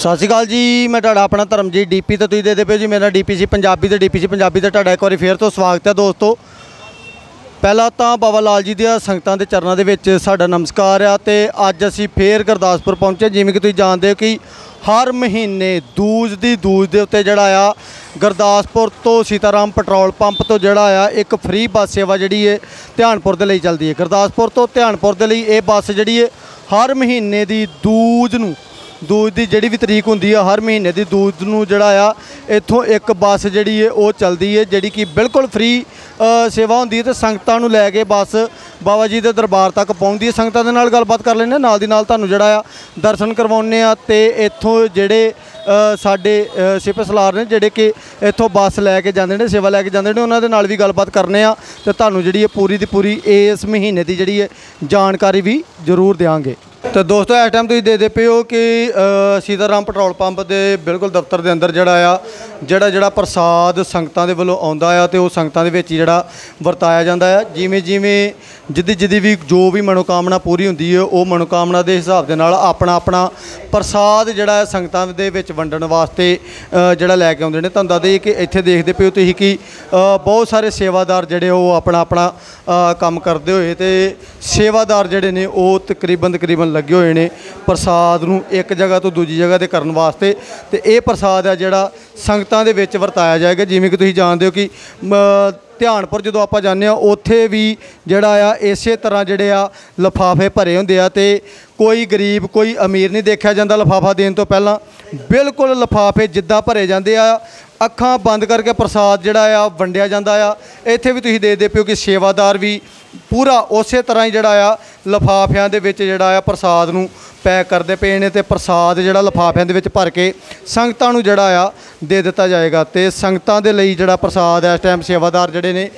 सत श्री अकाल जी। मैं तुहाडा अपना धर्मजीत डीपी तो तुसीं देखदे पिओ जी मेरा डीपीसी पंजाबी तो डीपीसी पंजाबी ते तुहाडा एक बार फिर तो स्वागत है दोस्तों। पहला तो बाबा लाल जी दी संगतां दे चरणों दे विच साडा नमस्कार आ ते अज असीं फिर गुरदासपुर पहुंचे। जिवें कि तुसीं जाणदे हो कि हर महीने दूज दी दूज दे उत्ते जिहड़ा आ गुरदासपुर तो सीताराम पेट्रोल पंप तो जिहड़ा आ एक फ्री बस सेवा जिहड़ी है ध्यानपुर दे लई चलदी है। गुरदासपुर तो ध्यानपुर दे लई ये बस जिहड़ी है हर महीने दी दूज नूं दूज की जिहड़ी भी तरीक होंदी है हर महीने की दूज नूं जिहड़ा आ इत्थों एक बस जिहड़ी है वो चलदी है जिहड़ी कि बिल्कुल फ्री सेवा होंदी है। तो संगतां नूं लैके बस बाबा जी के दरबार तक पहुंचदी है। संगतां दे नाल गलबात कर लैंदे नाल दी नाल तुहानूं जिहड़ा आ दर्शन करवाउने आ ते इत्थों जिहड़े साडे सिपह सलार ने जिहड़े कि इत्थों बस लैके जांदे ने सेवा लैके जांदे ने उन्हां दे नाल भी गलबात करने आ ते तुहानूं जिहड़ी है पूरी दी पूरी इस महीने की जिहड़ी है जानकारी भी जरूर देंगे। तो दोस्तों इस टाइम तुसीं देखदे पे हो कि सीताराम पेट्रोल पंप के बिल्कुल दफ्तर के अंदर जिहड़ा प्रसाद संगतां दे वल्लों आउंदा आ ते ओह संगतां दे विच जिहड़ा वरताया जांदा है। जिवें जिवें जिद्दी भी जो भी मनोकामना पूरी होंदी है वह मनोकामना के हिसाब दे नाल अपना अपना प्रसाद जिहड़ा है संगतां दे विच वंडण वास्ते जिहड़ा लैके आउंदे ने। तुहानूं दस दईए कि इत्थे देखदे पे हो तुसीं कि बहुत सारे सेवादार जिहड़े ओह अपना अपना काम करदे होए ते सेवादार जिहड़े ने ओह तकरीबन लगे हुए ने प्रसाद नूं एक जगह तो दूजी जगह ते करन वास्ते। ते इह प्रसाद है जिहड़ा संगतां दे विच वरताया जाएगा। जिवें कि तुसीं जाणदे हो कि ध्यानपुर जो आप जाने उत्थे भी जिहड़ा आ इसे तरह जिहड़े आ लिफाफे भरे होंदे आ ते कोई गरीब कोई अमीर नहीं देखा जाता लिफाफा देने तो पहला बिल्कुल लिफाफे जिद्दां भरे जाते आ अखां बंद करके प्रसाद जिहड़ा आ वंडिया जाता आ। इत्थे भी तुसीं देखदे पिओ कि सेवादार भी पूरा उस तरह ही जिहड़ा आ लिफाफियां दे विच जिहड़ा आ प्रसाद नूं पैक करते पे ने ते प्रसाद जिहड़ा लिफाफियां दे विच भर के संगतां नूं जिहड़ा आ दे दिता जाएगा। तो संगतां दे लई जिहड़ा प्रसाद इस टाइम सेवादार जिहड़े ने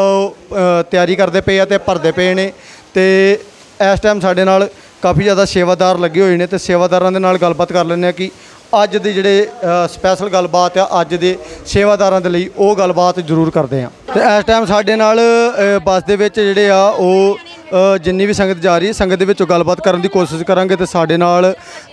तैयारी करते पे ते भरदे पे ने। ते इस टाइम साडे नाल काफ़ी ज़्यादा सेवादार लगे हुए हैं तो सेवादारां दे नाल गलबात कर लैंदे कि अज दे जिहड़े स्पैशल गलबात आ अज दे सेवादारां दे लई ओह गलबात जरूर करते हैं। तो इस टाइम साडे नाल बस दे विच जिहड़े आ ओह जिन्नी भी संगत जा रही है संगत दे विचों गलबात करन दी कोशिश करांगे। तो साडे नाल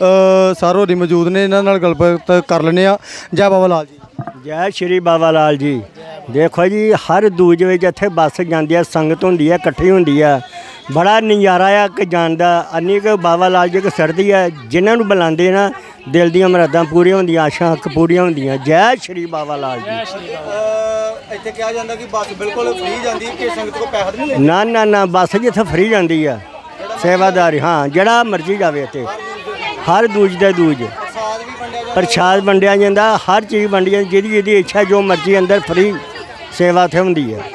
सर होरी मौजूद ने इन्हां नाल गलबात कर लैंदे आ। जय बाबा लाल जी। जय श्री बाबा लाल जी। देखो जी हर दूज विच इत्थे बस जांदी है संगत होंदी है इकट्ठी होंदी है बड़ा नज़ारा आ कि जान दा अन्नी कि बाबा लाल जी को सरदी है जिन्हां नूं बुलांदे ना दिल दी मुरादां पूरियां होंदियां आशां पूरियां होंदियां। जय श्री बाबा लाल जी। इत्थे कहा जांदा कि बस बिल्कुल फ्री जांदी कि संगत को पैसा नहीं ना ना ना बस जी इत्थे फ्री जांदी है सेवादारी हाँ जिहड़ा मर्जी जावे इत्थे हर दूज दे दूज प्रसाद वंडिया जांदा हर चीज़ वंडी जांदी जिहदी जिहदी इच्छा जो मर्जी अंदर फ्री सेवा इत्थे हुंदी है।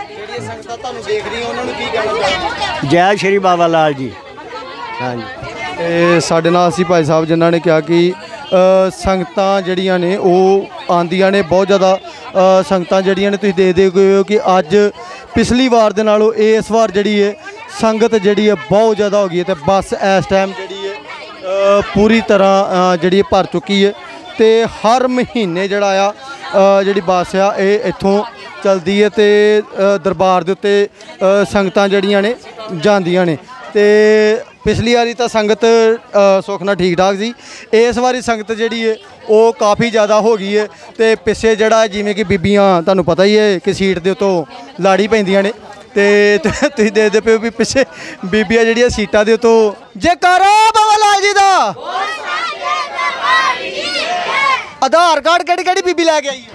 जय श्री बाबा लाल जी। हाँ जी साडे नाल सी भाई साहब जिन्हां ने कहा कि संगतां जिहड़ियां ने ओह आंदियां ने बहुत ज़्यादा संगतां जिहड़ियां ने तुसीं देखदे हो कि अज पिछली वार दे नालों इस वार जिहड़ी है संगत जिहड़ी है बहुत ज़्यादा हो गई है। तो बस इस टाइम जिहड़ी है पूरी तरह जिहड़ी भर चुकी है। तो हर महीने जिहड़ा आ जिहड़ी बस आ इत्थों चलदी है ते दरबार दे उत्ते संगतां जिहड़ियां ने जांदियां ने। ते पिछली बारी तो संगत सुखना ठीक ठाक सी इस बारी संगत जिहड़ी है वो काफ़ी ज़्यादा हो गई है। तो पिछे जिहड़ा जिवें कि बीबियां तुहानूं पता ही है कि सीट दे उत्तों लाड़ी पैंदियां ने ते तुसीं देखदे पे भी पिछे बीबियां जिहड़ियां सीटां दे उत्तों जयकारा बाबा लाल जी दा आधार कार्ड केड़ी केड़ी बीबी लैके आई है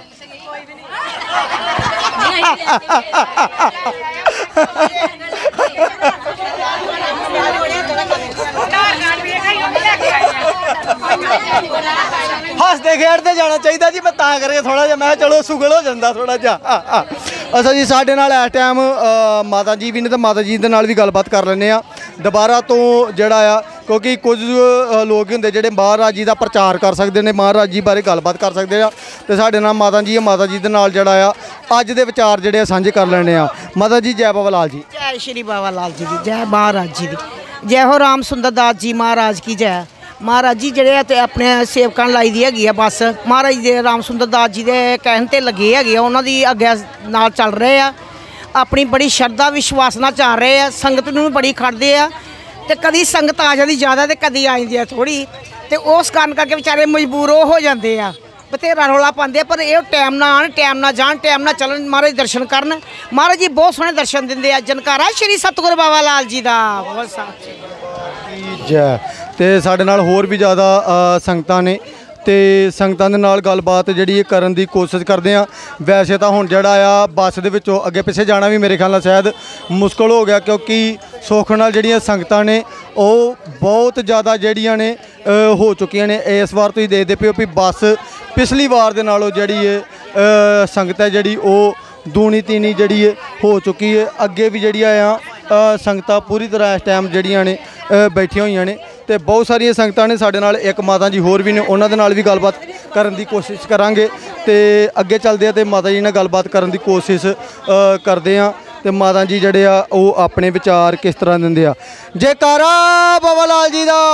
हसते खेडते जाना चाहिए जी। मैं तां करके थोड़ा जिहा मैं चलो सुगल हो जाता थोड़ा जिहा। अच्छा जी साडे नाल इस टाइम माता जी भी ने तो माता जी दे नाल भी गलबात कर लैंदे आ दोबारा तो जिहड़ा आ क्योंकि कुछ लोग होंदे जिहड़े महाराज जी का प्रचार कर सकते हैं महाराज जी बारे गलबात कर सकते हैं। तो साडे नाल माता जी दे नाल जिहड़ा आ अज दे विचार जिहड़े सांझे कर लैंदे आ। माता जी जय बाबा लाल जी। जय श्री बाबा लाल जी की जय महाराज जी की जय हो राम सुंदर दास जी महाराज की जय। महाराज जी जिहड़े ते अपने सेवकां लाई दी हैगी बस महाराज जी राम सुंदर दास जी के कहण ते लगे है उन्हां दी अगे नाल चल रहे आ अपनी बड़ी श्रद्धा विश्वास नाल चल रहे आ संगत नूं बड़ी खड़दे आ ते कदी संगत आ जाती ज़्यादा तो कदी आ जाती है थोड़ी ਤੇ ਉਸ ਕਾਰਨ ਕਰਕੇ ਵਿਚਾਰੇ ਮਜਬੂਰ ਉਹ ਹੋ ਜਾਂਦੇ ਆ, ਬਥੇਰਾ ਰੌਲਾ ਪਾਉਂਦੇ ਆ, ਪਰ ਇਹ ਟਾਈਮ ਨਾਲ ਆਉਣ, ਟਾਈਮ ਨਾਲ ਜਾਣ, ਟਾਈਮ ਨਾਲ ਚੱਲਣ, ਮਹਾਰਾਜ ਦਰਸ਼ਨ ਕਰਨ। ਮਹਾਰਾਜ ਜੀ ਬਹੁਤ ਸੋਹਣੇ ਦਰਸ਼ਨ ਦਿੰਦੇ ਆ। ਜਨਕਾਰਾ ਸ਼੍ਰੀ ਸਤਿਗੁਰੂ ਬਾਬਾ ਲਾਲ ਜੀ ਦਾ ਬਹੁਤ ਸਾਥ ਜੈ। ਤੇ ਸਾਡੇ ਨਾਲ ਹੋਰ ਵੀ ਜ਼ਿਆਦਾ ਸੰਗਤਾਂ ਨੇ ਤੇ ਸੰਗਤਾਂ ਦੇ ਨਾਲ ਗੱਲਬਾਤ ਜਿਹੜੀ ਇਹ ਕਰਨ ਦੀ ਕੋਸ਼ਿਸ਼ ਕਰਦੇ ਆ। ਵੈਸੇ ਤਾਂ ਹੁਣ ਜਿਹੜਾ ਆ ਬੱਸ ਦੇ ਵਿੱਚੋਂ ਅੱਗੇ ਪਿੱਛੇ ਜਾਣਾ ਵੀ ਮੇਰੇ ਖਿਆਲ ਨਾਲ ਸ਼ਾਇਦ ਮੁਸ਼ਕਲ ਹੋ ਗਿਆ, ਕਿਉਂਕਿ ਸੁੱਖ ਨਾਲ ਜਿਹੜੀਆਂ ਸੰਗਤਾਂ ਨੇ ਉਹ ਬਹੁਤ ਜ਼ਿਆਦਾ ਜਿਹੜੀਆਂ ਨੇ ਹੋ ਚੁੱਕੀਆਂ ਨੇ। ਇਸ ਵਾਰ ਤੁਸੀਂ ਦੇਖਦੇ ਪਿਓ ਵੀ ਬੱਸ ਪਿਛਲੀ ਵਾਰ ਦੇ ਨਾਲੋਂ ਜਿਹੜੀ ਹੈ ਸੰਗਤ ਹੈ ਜਿਹੜੀ ਉਹ ਦੂਣੀ ਤੀਣੀ ਜਿਹੜੀ ਹੈ ਹੋ ਚੁੱਕੀ ਹੈ। ਅੱਗੇ ਵੀ ਜਿਹੜੀਆਂ ਆ ਸੰਗਤਾਂ ਪੂਰੀ ਤਰ੍ਹਾਂ ਇਸ ਟਾਈਮ ਜਿਹੜੀਆਂ ਨੇ ਬੈਠੀਆਂ ਹੋਈਆਂ ਨੇ ਤੇ ਬਹੁਤ ਸਾਰੀਆਂ ਸੰਗਤਾਂ ਨੇ। ਸਾਡੇ ਨਾਲ ਇੱਕ ਮਾਤਾ ਜੀ ਹੋਰ ਵੀ ਨੇ, ਉਹਨਾਂ ਦੇ ਨਾਲ ਵੀ ਗੱਲਬਾਤ ਕਰਨ ਦੀ ਕੋਸ਼ਿਸ਼ ਕਰਾਂਗੇ ਤੇ ਅੱਗੇ ਚੱਲਦੇ ਆ ਤੇ ਮਾਤਾ ਜੀ ਨਾਲ ਗੱਲਬਾਤ ਕਰਨ ਦੀ ਕੋਸ਼ਿਸ਼ ਕਰਦੇ ਆ ਤੇ ਮਾਤਾ ਜੀ ਜਿਹੜੇ ਆ ਉਹ ਆਪਣੇ ਵਿਚਾਰ ਕਿਸ ਤਰ੍ਹਾਂ ਦਿੰਦੇ ਆ। ਜੈਕਾਰਾ ਬਾਬਾ ਲਾਲ ਜੀ ਦਾ।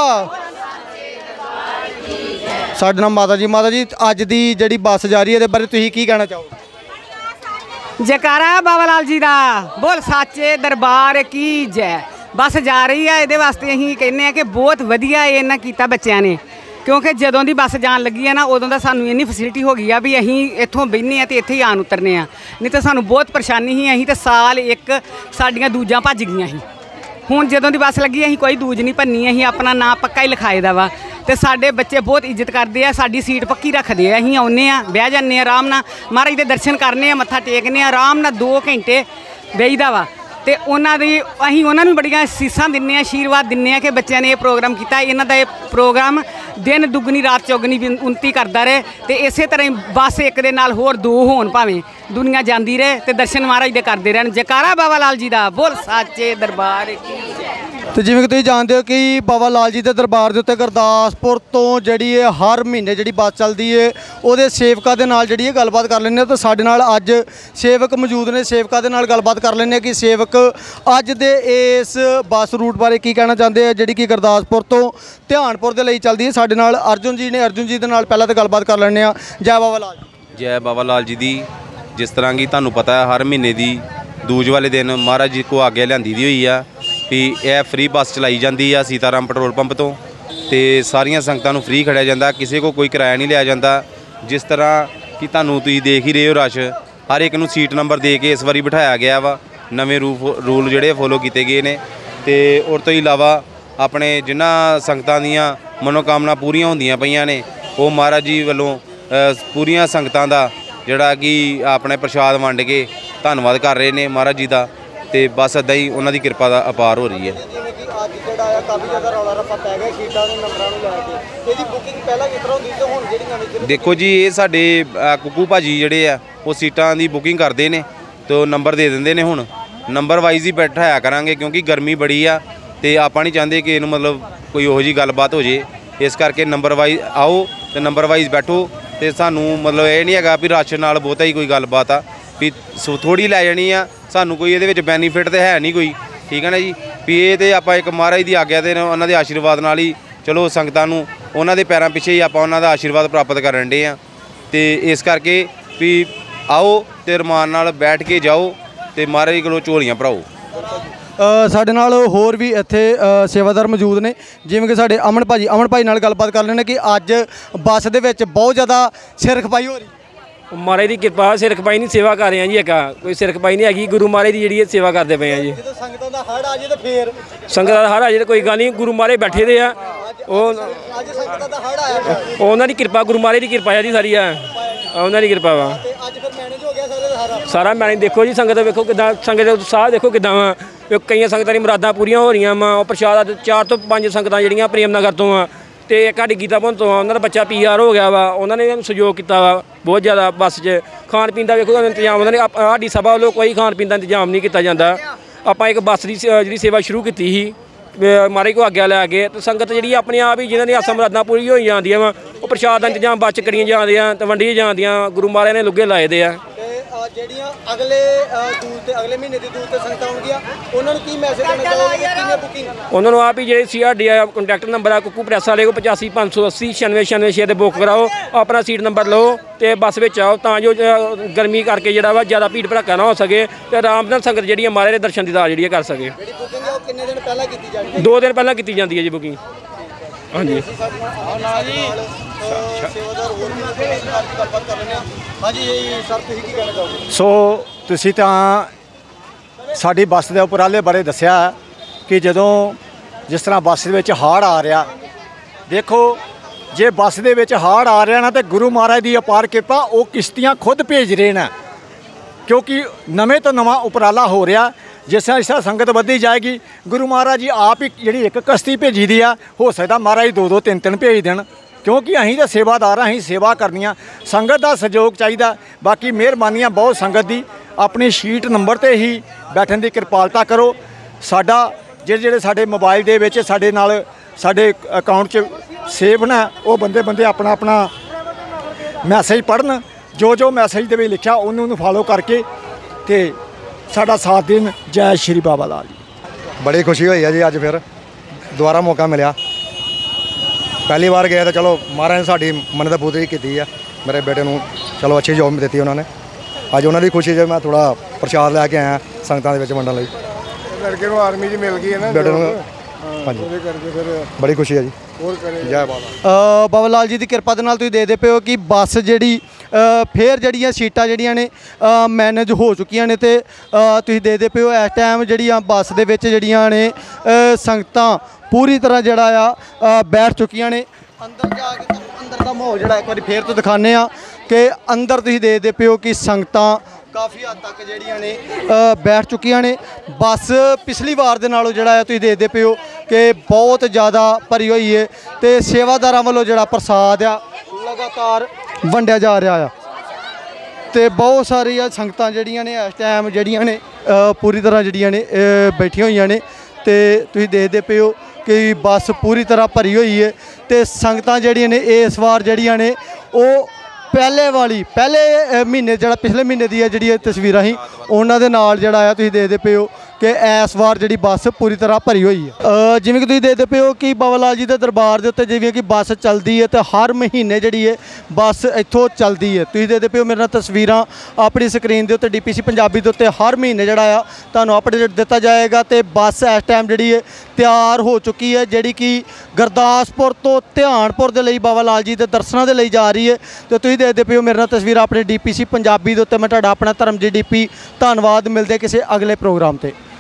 ਸਾਡੇ ਨਾਲ ਮਾਤਾ ਜੀ ਅੱਜ ਦੀ ਜਿਹੜੀ ਬੱਸ ਜਾ ਰਹੀ ਹੈ ਇਹਦੇ ਬਾਰੇ ਤੁਸੀਂ ਕੀ ਕਹਿਣਾ ਚਾਹੋਗੇ? ਜੈਕਾਰਾ ਬਾਬਾ ਲਾਲ ਜੀ ਦਾ, ਬੋਲ ਸਾਚੇ ਦਰਬਾਰ ਕੀ ਜੈ। ਬੱਸ ਜਾ ਰਹੀ ਆ, ਇਹਦੇ ਵਾਸਤੇ ਅਸੀਂ ਕਹਿੰਦੇ ਆ ਕਿ ਬਹੁਤ ਵਧੀਆ ਇਹਨਾਂ ਕੀਤਾ ਬੱਚਿਆਂ ਨੇ, ਕਿਉਂਕਿ ਜਦੋਂ ਦੀ ਬੱਸ ਜਾਣ ਲੱਗੀ ਆ ਨਾ ਉਦੋਂ ਦਾ ਸਾਨੂੰ ਇੰਨੀ ਫੈਸਿਲਿਟੀ ਹੋ ਗਈ ਆ ਵੀ ਅਸੀਂ ਇੱਥੋਂ ਬਹਿੰਦੇ ਆ ਤੇ ਇੱਥੇ ਹੀ ਆਣ ਉਤਰਨੇ ਆ। ਨਹੀਂ ਤਾਂ ਸਾਨੂੰ ਬਹੁਤ ਪਰੇਸ਼ਾਨੀ ਸੀ, ਅਸੀਂ ਤਾਂ ਸਾਲ ਇੱਕ ਸਾਡੀਆਂ ਦੂਜਾਂ ਭੱਜ ਗਈਆਂ ਸੀ। ਹੁਣ ਜਦੋਂ ਦੀ ਬੱਸ ਲੱਗੀ ਅਸੀਂ ਕੋਈ ਦੂਜ ਨਹੀਂ ਭੰਨੀ, ਅਸੀਂ ਆਪਣਾ ਨਾਂ ਪੱਕਾ ਹੀ ਲਿਖਾਏ ਦਾ ਵਾ ਤੇ ਸਾਡੇ ਬੱਚੇ ਬਹੁਤ ਇੱਜ਼ਤ ਕਰਦੇ ਆ, ਸਾਡੀ ਸੀਟ ਪੱਕੀ ਰੱਖਦੇ ਆ। ਅਸੀਂ ਆਉਂਦੇ ਆ, ਬਹਿ ਜਾਂਦੇ ਆ ਆਰਾਮ ਨਾਲ, ਮਹਾਰਾਜ ਦੇ ਦਰਸ਼ਨ ਕਰਨੇ ਆ, ਮੱਥਾ ਟੇਕਨੇ ਆ, ਆਰਾਮ ਨਾਲ 2 ਘੰਟੇ ਬਹਿਦਾ ਵਾ ਤੇ ਅਸੀਂ ਉਹਨਾਂ ਨੂੰ ਬੜੀਆਂ ਅਸੀਸਾਂ ਦਿੰਦੇ ਆ, ਆਸ਼ੀਰਵਾਦ ਦਿੰਦੇ ਆ ਕਿ ਬੱਚਿਆਂ ਨੇ ਇਹ ਪ੍ਰੋਗਰਾਮ ਕੀਤਾ। ਇਹਨਾਂ ਦਾ ਇਹ ਪ੍ਰੋਗਰਾਮ ਦਿਨ ਦੁੱਗਣੀ ਰਾਤ ਚੌਗਣੀ ਉਨਤੀ ਕਰਦਾ ਰਹੇ ਤੇ ਇਸੇ ਤਰ੍ਹਾਂ ਹੀ ਬੱਸ ਇੱਕ ਦੇ ਨਾਲ ਹੋਰ 2 ਹੋਣ, ਭਾਵੇਂ ਦੁਨੀਆ ਜਾਂਦੀ ਰਹੇ ਤੇ ਦਰਸ਼ਨ ਮਹਾਰਾਜ ਦੇ ਕਰਦੇ ਰਹਿਣ। ਜੈਕਾਰਾ ਬਾਬਾ ਲਾਲ ਜੀ ਦਾ, ਬੋਲ ਸਾਚੇ ਦਰਬਾਰ ਕੀ ਜੈ। ਤੇ ਜਿਵੇਂ ਕਿ ਤੁਸੀਂ ਜਾਣਦੇ ਹੋ ਕਿ ਬਾਬਾ ਲਾਲ ਜੀ ਦੇ ਦਰਬਾਰ ਦੇ ਉੱਤੇ ਗੁਰਦਾਸਪੁਰ ਤੋਂ ਜਿਹੜੀ ਹੈ ਹਰ ਮਹੀਨੇ ਜਿਹੜੀ ਬੱਸ ਚੱਲਦੀ ਹੈ ਉਹਦੇ ਸੇਵਕਾਂ ਦੇ ਨਾਲ ਜਿਹੜੀ ਹੈ ਗੱਲਬਾਤ ਕਰ ਲੈਂਦੇ ਹਾਂ। ਤਾਂ ਸਾਡੇ ਨਾਲ ਅੱਜ ਸੇਵਕ ਮੌਜੂਦ ਨੇ, ਸੇਵਕਾਂ ਦੇ ਨਾਲ ਗੱਲਬਾਤ ਕਰ ਲੈਂਦੇ ਹਾਂ ਕਿ ਸੇਵਕ ਅੱਜ ਦੇ ਇਸ ਬੱਸ ਰੂਟ ਬਾਰੇ ਕੀ ਕਹਿਣਾ ਚਾਹੁੰਦੇ ਆ ਜਿਹੜੀ ਕਿ ਗੁਰਦਾਸਪੁਰ ਤੋਂ ਧਿਆਨਪੁਰ ਦੇ ਲਈ ਚੱਲਦੀ ਹੈ। ਸਾਡੇ ਨਾਲ ਅਰਜੁਨ ਜੀ ਨੇ, ਅਰਜੁਨ ਜੀ ਦੇ ਨਾਲ ਪਹਿਲਾਂ ਤਾਂ ਗੱਲਬਾਤ ਕਰ ਲੈਂਦੇ ਹਾਂ। ਜੈ ਬਾਬਾ ਲਾਲ ਜੀ। ਜੈ ਬਾਬਾ ਲਾਲ ਜੀ ਦੀ। ਜਿਸ ਤਰ੍ਹਾਂ ਕਿ ਤੁਹਾਨੂੰ ਪਤਾ ਹੈ ਹਰ ਮਹੀਨੇ ਦੀ ਦੂਜ ਵਾਲੇ ਦਿਨ ਮਹਾਰਾਜ ਜੀ ਕੋ ਆਗਿਆ ਲਿਆਂਦੀ ਦੀ ਹੋਈ ਆ ਵੀ ਇਹ ਫ੍ਰੀ ਬੱਸ ਚਲਾਈ ਜਾਂਦੀ ਆ ਸੀਤਾਰਾਮ ਪੈਟਰੋਲ ਪੰਪ ਤੋਂ ਤੇ ਸਾਰੀਆਂ ਸੰਗਤਾਂ ਨੂੰ ਫ੍ਰੀ ਖੜਿਆ ਜਾਂਦਾ, ਕਿਸੇ ਕੋ ਕੋਈ ਕਿਰਾਇਆ ਨਹੀਂ ਲਿਆ ਜਾਂਦਾ। ਜਿਸ ਤਰ੍ਹਾਂ ਕਿ ਤੁਹਾਨੂੰ ਤੁਸੀਂ ਦੇਖ ਹੀ ਰਹੇ ਹੋ ਰਸ਼, ਹਰ ਇੱਕ ਨੂੰ ਸੀਟ ਨੰਬਰ ਦੇ ਕੇ ਇਸ ਵਾਰੀ ਬਿਠਾਇਆ ਗਿਆ ਵਾ। ਨਵੇਂ ਰੂਲ ਜਿਹੜੇ ਫੋਲੋ ਕੀਤੇ ਗਏ ਨੇ ਤੇ ਉਸ ਤੋਂ ਇਲਾਵਾ ਆਪਣੇ ਜਿਨ੍ਹਾਂ ਸੰਗਤਾਂ ਦੀਆਂ ਮਨੋਕਾਮਨਾ ਪੂਰੀਆਂ ਹੁੰਦੀਆਂ ਪਈਆਂ ਨੇ ਉਹ ਮਹਾਰਾਜ ਜੀ ਵੱਲੋਂ ਪੂਰੀਆਂ ਸੰਗਤਾਂ ਦਾ ਜਿਹੜਾ ਕਿ ਆਪਣੇ ਪ੍ਰਸ਼ਾਦ ਵੰਡ ਕੇ ਧੰਨਵਾਦ ਕਰ ਰਹੇ ਨੇ ਮਹਾਰਾਜ ਜੀ ਦਾ ਤੇ ਬਸ ਇੱਦਾਂ ਹੀ ਉਹਨਾਂ ਦੀ ਕਿਰਪਾ ਦਾ ਅਪਾਰ ਹੋ ਰਹੀ ਹੈ। ਜਿਵੇਂ ਕਿ ਅੱਜ ਜਿਹੜਾ ਆ ਕਾਫੀ ਜ਼ਿਆਦਾ ਰੌਲਾ ਰੱਪਾ ਪੈ ਗਿਆ ਸੀਟਾਂ ਦੇ ਨੰਬਰਾਂ ਨੂੰ ਲੈ ਕੇ, ਇਹਦੀ ਬੁਕਿੰਗ ਪਹਿਲਾਂ ਕਿਸ ਤਰ੍ਹਾਂ ਹੁੰਦੀ ਤੇ ਹੁਣ ਜਿਹੜੀ ਨਵੀਂ ਦੇਖੋ ਜੀ ਇਹ ਸਾਡੇ ਕੁੱਕੂ ਭਾਜੀ ਜਿਹੜੇ ਆ ਉਹ ਸੀਟਾਂ ਦੀ ਬੁਕਿੰਗ ਕਰਦੇ ਨੇ ਤੇ ਉਹ ਨੰਬਰ ਦੇ ਦਿੰਦੇ ਨੇ। ਹੁਣ ਨੰਬਰ ਵਾਈਜ਼ ਹੀ ਬਿਠਾਇਆ ਕਰਾਂਗੇ ਕਿਉਂਕਿ ਗਰਮੀ ਬੜੀ ਆ ਤੇ ਆਪਾਂ ਨਹੀਂ ਚਾਹੁੰਦੇ ਕਿ ਇਹਨੂੰ ਮਤਲਬ ਕੋਈ ਉਹੋ ਜਿਹੀ ਗੱਲਬਾਤ ਹੋ ਜੇ, ਇਸ ਕਰਕੇ ਨੰਬਰ ਵਾਈਜ਼ ਆਓ ਤੇ ਨੰਬਰ ਵਾਈਜ਼ ਬੈਠੋ ਤੇ ਸਾਨੂੰ ਮਤਲਬ ਇਹ ਨਹੀਂ ਹੈਗਾ ਵੀ ਰਸ਼ ਨਾਲ ਬਹੁਤਾ ਹੀ ਕੋਈ ਗੱਲਬਾਤ ਆ ਵੀ ਥੋੜ੍ਹੀ ਲੈ ਜਾਣੀ ਆ, ਸਾਨੂੰ ਕੋਈ ਇਹਦੇ ਵਿੱਚ ਬੈਨੀਫਿਟ ਤੇ ਹੈ ਨਹੀਂ ਕੋਈ, ਠੀਕ ਹੈ ਨਾ ਜੀ। ਵੀ ਇਹ ਤੇ ਆਪਾਂ ਇੱਕ ਮਹਾਰਾਜ ਦੀ ਆਗਿਆ ਤੇ ਉਹਨਾਂ ਦੇ ਆਸ਼ੀਰਵਾਦ ਨਾਲ ਹੀ ਚਲੋ ਸੰਗਤਾਂ ਨੂੰ ਉਹਨਾਂ ਦੇ ਪੈਰਾਂ ਪਿੱਛੇ ਹੀ ਆਪਾਂ ਉਹਨਾਂ ਦਾ ਆਸ਼ੀਰਵਾਦ ਪ੍ਰਾਪਤ ਕਰਨ ਡੇ ਆ ਤੇ ਇਸ ਕਰਕੇ ਵੀ ਆਓ ਤੇ ਰਮਾਨ ਨਾਲ ਬੈਠ ਕੇ ਜਾਓ ਤੇ ਮਹਾਰਾਜ ਕੋਲੋਂ ਝੋਲੀਆਂ ਭਰਾਓ। ਸਾਡੇ ਨਾਲ ਹੋਰ ਵੀ ਇੱਥੇ ਸੇਵਾਦਾਰ ਮੌਜੂਦ ਨੇ, ਜਿਵੇਂ ਕਿ ਸਾਡੇ ਅਮਨ ਭਾਜੀ ਨਾਲ ਗੱਲਬਾਤ ਕਰ ਲੈਣੇ ਕਿ ਅੱਜ ਬੱਸ ਦੇ ਵਿੱਚ ਬਹੁਤ ਜ਼ਿਆਦਾ ਸਿਰ ਖਪਾਈ ਹੋ ਰਹੀ। ਮਹਾਰਾਜ ਦੀ ਕਿਰਪਾ, ਸਿਰ ਖਪਾਈ ਨਹੀਂ ਸੇਵਾ ਕਰ ਰਹੇ ਆ ਜੀ। ਇੱਕ ਕੋਈ ਸਿਰ ਖਪਾਈ ਨਹੀਂ ਹੈਗੀ, ਗੁਰੂ ਮਹਾਰਾਜ ਦੀ ਜਿਹੜੀ ਸੇਵਾ ਕਰਦੇ ਪਏ ਆ ਜੀ। ਜਦੋਂ ਸੰਗਤਾਂ ਦਾ ਹੜ ਆ ਜੇ ਤਾਂ ਫੇਰ ਸੰਗਤਾਂ ਦਾ ਹੜ ਆ ਜੇ ਤਾਂ ਕੋਈ ਗੱਲ ਨਹੀਂ, ਗੁਰੂ ਮਹਾਰਾਜ ਬੈਠੇ ਦੇ ਆ। ਉਹ ਅੱਜ ਸੰਗਤਾਂ ਦਾ ਹੜ ਆਇਆ ਉਹਨਾਂ ਦੀ ਕਿਰਪਾ, ਗੁਰੂ ਮਹਾਰਾਜ ਦੀ ਕਿਰਪਾ ਆ ਜੀ ਸਾਰੀ ਆ, ਉਹਨਾਂ ਦੀ ਕਿਰਪਾ ਵਾ। ਤੇ ਅੱਜ ਫਿਰ ਮੈਨੇਜ ਹੋ ਗਿਆ ਸਾਰੇ ਸਾਰਾ ਮੈਨੇਜ। ਦੇਖੋ ਜੀ ਸੰਗਤ ਵੇਖੋ ਕਿੱਦਾਂ, ਸੰਗਤ ਦਾ ਉਤਸ਼ਾਹ ਦੇਖੋ ਕਿੱਦਾਂ ਵਾ। ਕਈਆਂ ਸੰਗਤਾਂ ਦੀਆਂ ਮੁਰਾਦਾਂ ਪੂਰੀਆਂ ਹੋ ਰਹੀਆਂ ਵਾ। ਉਹ ਪ੍ਰਸ਼ਾਦ 4 ਤੋਂ 5 ਸੰਗਤਾਂ ਜਿਹੜੀਆਂ ਪ੍ਰੇਮ ਨਗਰ ਤੋਂ ਆ ਤੇ ਇੱਕ ਸਾਡੀ ਗੀਤਾ ਭਵਨ ਤੋਂ ਆ, ਉਹਨਾਂ ਦਾ ਬੱਚਾ PR ਹੋ ਗਿਆ ਵਾ, ਉਹਨਾਂ ਨੇ ਸਹਿਯੋਗ ਕੀਤਾ ਵਾ ਬਹੁਤ ਜ਼ਿਆਦਾ। ਬੱਸ 'ਚ ਖਾਣ ਪੀਣ ਦਾ ਵੇਖੋ ਇੰਤਜ਼ਾਮ ਉਹਨਾਂ ਨੇ ਸਾਡੀ ਸਭਾ ਵੱਲੋਂ ਕੋਈ ਖਾਣ ਪੀਣ ਦਾ ਇੰਤਜ਼ਾਮ ਨਹੀਂ ਕੀਤਾ ਜਾਂਦਾ। ਆਪਾਂ ਇੱਕ ਬੱਸ ਦੀ ਜਿਹੜੀ ਸੇਵਾ ਸ਼ੁਰੂ ਕੀਤੀ ਸੀ ਮਹਾਰਾਜ ਕੋ ਆਗਿਆ ਲੈ ਕੇ, ਤੇ ਸੰਗਤ ਜਿਹੜੀ ਆਪਣੇ ਆਪ ਹੀ ਜਿਨ੍ਹਾਂ ਦੀਆਂ ਆਸਾਂ ਮੁਰਾਦਾਂ ਪੂਰੀ ਹੋਈ ਜਾਂਦੀਆਂ ਵਾ ਉਹ ਪ੍ਰਸ਼ਾਦ ਦਾ ਇੰਤਜ਼ਾਮ ਬੱਸ 'ਚ ਕਰੀਆਂ ਜਾਂਦੇ ਆ ਤੇ ਵੰਡੀਆਂ ਜਾਂਦੀਆਂ। ਗੁਰੂ ਮਹਾਰਾਜ ਨੇ ਲੁੱਗੇ ਲਾਏ ਦੇ ਆ। ਜਿਹੜੀਆਂ ਅਗਲੇ ਅਗਲੇ ਮਹੀਨੇ ਦੀ ਦੂਰ ਤੇ ਸੰਗਤਾਂ ਆਉਣਗੀਆਂ ਉਹਨਾਂ ਨੂੰ ਕੀ ਮੈਸੇਜ ਦੇਣਾ ਚਾਹੋਗੇ ਕਿ ਕਿੰਨੇ ਬੁਕਿੰਗ ਉਹਨਾਂ ਨੂੰ ਆਪ ਹੀ ਜਿਹੜੇ CRD ਆ ਕੰਟੈਕਟ ਨੰਬਰ ਆ ਕੁੱਕੂ ਪ੍ਰੈਸ ਵਾਲੇ ਕੋ 85 580 96 96 ਤੇ ਬੁੱਕ ਕਰਾਓ, ਆਪਣਾ ਸੀਟ ਨੰਬਰ ਲਓ ਤੇ ਬੱਸ ਵਿੱਚ ਆਓ ਤਾਂ ਜੋ ਗਰਮੀ ਕਰਕੇ ਜਿਹੜਾ ਵਾ ਜ਼ਿਆਦਾ ਭੀੜ ਭੜੱਕਾ ਨਾ ਹੋ ਸਕੇ ਤੇ ਆਰਾਮ ਨਾਲ ਸੰਗਤ ਜਿਹੜੀ ਮਹਾਰਾਜ ਦੇ ਦਰਸ਼ਨ ਦੀਦਾਰ ਜਿਹੜੀ ਕਰ ਸਕੇ। ਜਿਹੜੀ ਬੁਕਿੰਗ ਆ ਉਹ ਕਿੰਨੇ ਦਿਨ ਪਹਿਲਾਂ ਕੀਤੀ ਜਾਂਦੀ ਹੈ? 2 ਦਿਨ ਪਹਿਲਾਂ ਕੀਤੀ ਜਾਂਦੀ ਹੈ ਜੀ ਬੁਕਿੰਗ। ਹਾਂਜੀ ਸੋ ਤੁਸੀਂ ਤਾਂ ਸਾਡੀ ਬੱਸ ਦੇ ਉਪਰਾਲੇ ਬਾਰੇ ਦੱਸਿਆ ਕਿ ਜਦੋਂ ਜਿਸ ਤਰ੍ਹਾਂ ਬੱਸ ਦੇ ਵਿੱਚ ਹੜ੍ਹ ਆ ਰਿਹਾ, ਦੇਖੋ ਜੇ ਬੱਸ ਦੇ ਵਿੱਚ ਹੜ੍ਹ ਆ ਰਿਹਾ ਨਾ ਤੇ ਗੁਰੂ ਮਹਾਰਾਜ ਦੀ ਅਪਾਰ ਕਿਰਪਾ, ਉਹ ਕਿਸ਼ਤੀਆਂ ਖੁਦ ਭੇਜ ਰਹੇ ਨੇ, ਕਿਉਂਕਿ ਨਵੇਂ ਤੋਂ ਨਵਾਂ ਉਪਰਾਲਾ ਹੋ ਰਿਹਾ। ਜਿਸ ਤਰ੍ਹਾਂ ਸੰਗਤ ਵੱਧਦੀ ਜਾਏਗੀ, ਗੁਰੂ ਮਹਾਰਾਜ ਜੀ ਆਪ ਹੀ ਜਿਹੜੀ ਇੱਕ ਕਸ਼ਤੀ ਭੇਜੀ ਦੀ ਆ, ਹੋ ਸਕਦਾ ਮਹਾਰਾਜ 2-2 3-3 ਭੇਜ ਦੇਣ, ਕਿਉਂਕਿ ਅਸੀਂ ਤਾਂ ਸੇਵਾਦਾਰ ਹਾਂ, ਅਸੀਂ ਸੇਵਾ ਕਰਨੀਆਂ, ਸੰਗਤ ਦਾ ਸਹਿਯੋਗ ਚਾਹੀਦਾ। ਬਾਕੀ ਮਿਹਰਬਾਨੀਆਂ ਬਹੁਤ ਸੰਗਤ ਦੀ, ਆਪਣੀ ਸ਼ੀਟ ਨੰਬਰ ਤੇ ਹੀ ਬੈਠਣ ਦੀ ਕਿਰਪਾਲਤਾ ਕਰੋ। ਸਾਡਾ ਜਿਹੜੇ ਸਾਡੇ ਮੋਬਾਈਲ ਦੇ ਵਿੱਚ ਸਾਡੇ ਨਾਲ ਸਾਡੇ ਅਕਾਊਂਟ 'ਚ ਸੇਵ ਨਾ, ਉਹ ਬੰਦੇ ਆਪਣਾ ਮੈਸੇਜ ਪੜ੍ਹਨ, ਜੋ ਮੈਸੇਜ ਦੇ ਵਿੱਚ ਲਿਖਿਆ ਉਹਨੂੰ ਫਾਲੋ ਕਰਕੇ ਤੇ ਸਾਡਾ ਸਾਥ ਦੇਣ। ਜੈ ਸ਼੍ਰੀ ਬਾਬਾ ਲਾਲ ਜੀ। ਬੜੀ ਖੁਸ਼ੀ ਹੋਈ ਹੈ ਜੀ, ਅੱਜ ਫਿਰ ਦੁਬਾਰਾ ਮੌਕਾ ਮਿਲਿਆ। ਪਹਿਲੀ ਵਾਰ ਗਏ ਤਾਂ ਚਲੋ ਮਹਾਰਾਜ ਨੇ ਸਾਡੀ ਮੰਨਤ ਪੂਰੀ ਕੀਤੀ ਆ, ਮੇਰੇ ਬੇਟੇ ਨੂੰ ਚਲੋ ਅੱਛੀ ਜੋਬ ਦਿੱਤੀ ਉਹਨਾਂ ਨੇ। ਅੱਜ ਉਹਨਾਂ ਦੀ ਖੁਸ਼ੀ 'ਚ ਮੈਂ ਥੋੜ੍ਹਾ ਪ੍ਰਸ਼ਾਦ ਲੈ ਕੇ ਆਇਆ ਸੰਗਤਾਂ ਦੇ ਵਿੱਚ ਵੰਡਣ ਲਈ। ਲੜਕੇ ਨੂੰ ਆਰਮੀ 'ਚ ਮਿਲ ਗਈ ਹੈ ਨਾ ਬੇਟੇ ਨੂੰ, ਹਾਂਜੀ ਉਹਦੇ ਕਰਕੇ ਫਿਰ ਬੜੀ ਖੁਸ਼ੀ ਹੈ ਜੀ। ਹੋਰ ਕਰੇ ਜੈ ਬਾਬਾ। ਬਾਬਾ ਲਾਲ ਜੀ ਦੀ ਕਿਰਪਾ ਦੇ ਨਾਲ ਤੁਸੀਂ ਦੇਖਦੇ ਪਏ ਹੋ ਕਿ ਬੱਸ ਜਿਹੜੀ ਫੇਰ ਜਿਹੜੀਆਂ ਸੀਟਾਂ ਜਿਹੜੀਆਂ ਨੇ ਮੈਨੇਜ ਹੋ ਚੁੱਕੀਆਂ ਨੇ, ਤੇ ਤੁਸੀਂ ਦੇਖਦੇ ਪਏ ਹੋ ਇਸ ਟਾਈਮ ਜਿਹੜੀਆਂ ਬੱਸ ਦੇ ਵਿੱਚ ਜਿਹੜੀਆਂ ਨੇ ਸੰਗਤਾਂ ਪੂਰੀ ਤਰ੍ਹਾਂ ਜਿਹੜਾ ਆ ਬੈਠ ਚੁੱਕੀਆਂ ਨੇ। ਅੰਦਰ ਜਾ ਕੇ ਅੰਦਰ ਦਾ ਮਾਹੌਲ ਜਿਹੜਾ ਇੱਕ ਵਾਰੀ ਫੇਰ ਤੋਂ ਦਿਖਾਉਂਦੇ ਆ ਕਿ ਅੰਦਰ ਤੁਸੀਂ ਦੇਖਦੇ ਪਏ ਹੋ ਕਿ ਸੰਗਤਾਂ ਕਾਫੀ ਹੱਦ ਤੱਕ ਜਿਹੜੀਆਂ ਨੇ ਬੈਠ ਚੁੱਕੀਆਂ ਨੇ। ਬੱਸ ਪਿਛਲੀ ਵਾਰ ਦੇ ਨਾਲੋਂ ਜਿਹੜਾ ਹੈ ਤੁਸੀਂ ਦੇਖਦੇ ਪਏ ਹੋ ਕਿ ਬਹੁਤ ਜ਼ਿਆਦਾ ਭਰੀ ਹੋਈ ਹੈ, ਤੇ ਸੇਵਾਦਾਰਾਂ ਵੱਲੋਂ ਜਿਹੜਾ ਪ੍ਰਸਾਦ ਆ ਲਗਾਤਾਰ ਵੰਡਿਆ ਜਾ ਰਿਹਾ ਆ, ਤੇ ਬਹੁਤ ਸਾਰੀਆਂ ਸੰਗਤਾਂ ਜਿਹੜੀਆਂ ਨੇ ਇਸ ਟਾਈਮ ਜਿਹੜੀਆਂ ਨੇ ਪੂਰੀ ਤਰ੍ਹਾਂ ਜਿਹੜੀਆਂ ਨੇ ਬੈਠੀਆਂ ਹੋਈਆਂ ਨੇ, ਤੇ ਤੁਸੀਂ ਦੇਖਦੇ ਪਏ ਹੋ ਕਿ ਬੱਸ ਪੂਰੀ ਤਰ੍ਹਾਂ ਭਰੀ ਹੋਈ ਹੈ। ਤੇ ਸੰਗਤਾਂ ਜਿਹੜੀਆਂ ਨੇ ਇਸ ਵਾਰ ਜਿਹੜੀਆਂ ਨੇ ਉਹ ਪਹਿਲੇ ਮਹੀਨੇ ਜਿਹੜਾ ਪਿਛਲੇ ਮਹੀਨੇ ਦੀ ਜਿਹੜੀ ਇਹ ਤਸਵੀਰਾਂ ਸੀ ਉਹਨਾਂ ਦੇ ਨਾਲ ਜਿਹੜਾ ਆ ਤੁਸੀਂ ਦੇਖਦੇ ਪਏ ਹੋ ਕਿ ਇਸ ਵਾਰ ਜਿਹੜੀ ਬੱਸ ਪੂਰੀ ਤਰ੍ਹਾਂ ਭਰੀ ਹੋਈ ਹੈ। ਜਿਵੇਂ ਕਿ ਤੁਸੀਂ ਦੇਖਦੇ ਪਏ ਹੋ ਕਿ ਬਾਬਾ ਲਾਲ ਜੀ ਦੇ ਦਰਬਾਰ ਦੇ ਉੱਤੇ ਜਿਵੇਂ ਕਿ ਬੱਸ ਚੱਲਦੀ ਹੈ, ਤੇ ਹਰ ਮਹੀਨੇ ਜਿਹੜੀ ਹੈ ਬੱਸ ਇੱਥੋਂ ਚੱਲਦੀ ਹੈ। ਤੁਸੀਂ ਦੇਖਦੇ ਪਏ ਹੋ ਮੇਰੇ ਨਾਲ ਤਸਵੀਰਾਂ ਆਪਣੀ ਸਕਰੀਨ ਦੇ ਉੱਤੇ, DPC ਪੰਜਾਬੀ ਦੇ ਉੱਤੇ ਹਰ ਮਹੀਨੇ ਜਿਹੜਾ ਆ ਤੁਹਾਨੂੰ ਅਪਡੇਟ ਦਿੱਤਾ ਜਾਏਗਾ। ਤੇ ਬੱਸ ਇਸ ਟਾਈਮ ਜਿਹੜੀ ਹੈ ਤਿਆਰ ਹੋ ਚੁੱਕੀ ਹੈ, ਜਿਹੜੀ ਕਿ ਗੁਰਦਾਸਪੁਰ ਤੋਂ ਧਿਆਨਪੁਰ ਦੇ ਲਈ ਬਾਬਾ ਲਾਲ ਜੀ ਦੇ ਦਰਸ਼ਨਾਂ ਦੇ ਲਈ ਜਾ ਰਹੀ ਹੈ। ਤੇ ਤੁਸੀਂ ਦੇਖਦੇ ਪਏ ਹੋ ਮੇਰੇ ਨਾਲ ਤਸਵੀਰਾਂ ਆਪਣੇ DPC ਪੰਜਾਬੀ ਦੇ ਉੱਤੇ। ਮੈਂ ਤੁਹਾਡਾ ਆਪਣਾ ਧਰਮਜੀਤ DP, ਧੰਨਵਾਦ। ਮਿਲਦੇ ਕਿਸੇ ਅਗਲੇ ਪ੍ਰੋਗਰਾਮ ਤੇ।